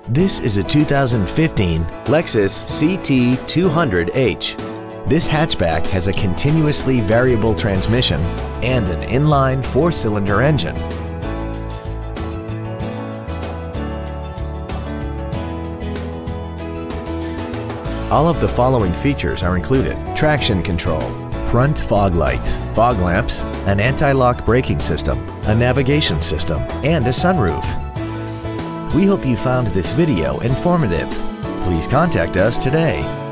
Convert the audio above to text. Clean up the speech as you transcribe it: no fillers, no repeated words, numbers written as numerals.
This is a 2015 Lexus CT 200H. This hatchback has a continuously variable transmission and an inline four-cylinder engine. All of the following features are included: traction control, front fog lights, fog lamps, an anti-lock braking system, a navigation system, and a sunroof. We hope you found this video informative. Please contact us today.